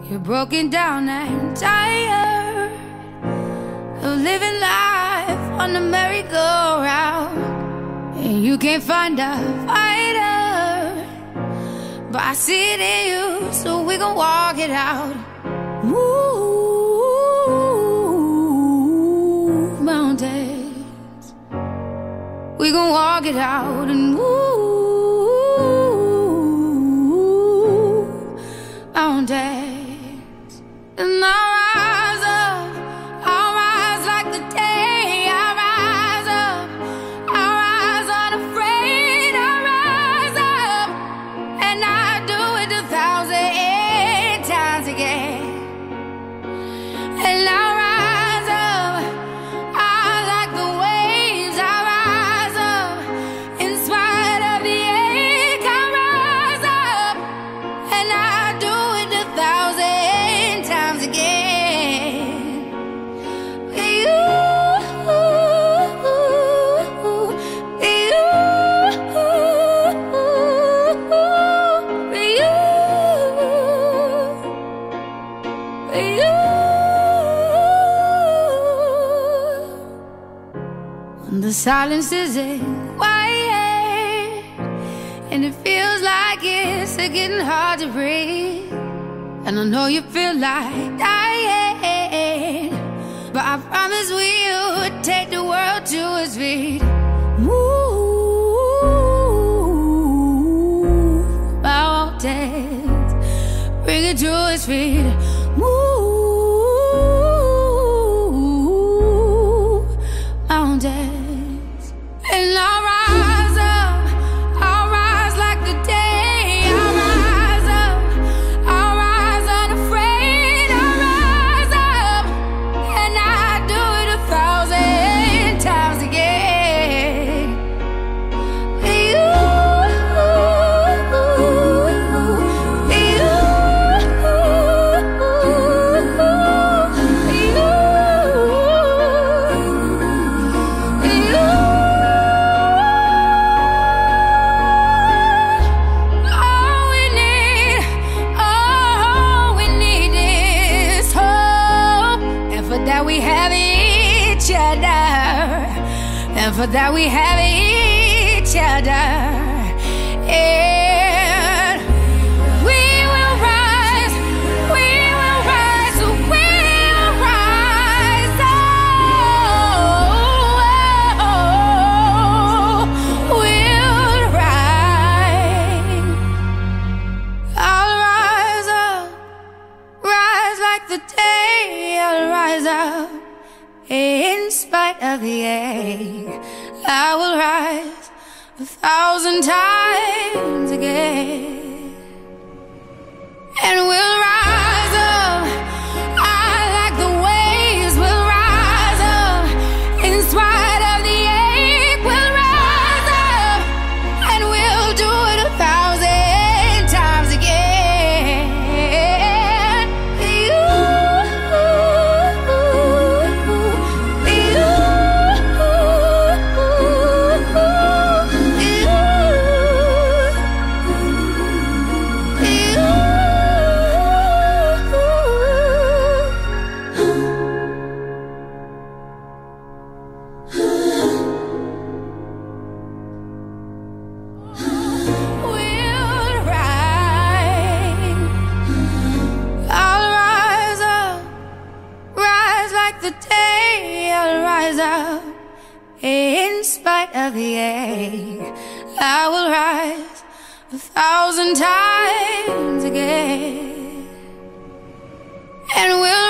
You're broken down and tired of living life on the merry-go-round, and you can't find a fighter, but I see it in you, so we gon' walk it out. Move mountains, we gon' walk it out and move mountains. And I'll rise up, I'll rise like the day. I'll rise up, I'll rise unafraid. I'll rise up, and I'll do it 1,000 times again. And I'll rise up, I'll like the waves. I'll rise up, in spite of the ache. I'll rise up, and I'll do it 1,000 times again. The silence isn't quiet, and it feels like it's getting hard to breathe. And I know you feel like dying, but I promise we'll take the world to its feet. Move mountains, bring it to its feet. Move mountains. And I'll rise up, I'll rise like the day. I'll rise up, I'll rise unafraid. I'll rise up, and I'll do it 1,000 times again. We have each other, and for that we have each other, and we will rise, we will rise, we'll rise, we'll rise. I'll rise up, rise like the day. I'll rise up, in spite of the ache. I will rise 1,000 times again. And we'll rise up, I like the waves. We'll rise up, in spite of the ache. We'll rise up, and we'll do it 1,000 times again. The day I'll rise up, in spite of the ache. I will rise 1,000 times again, and we'll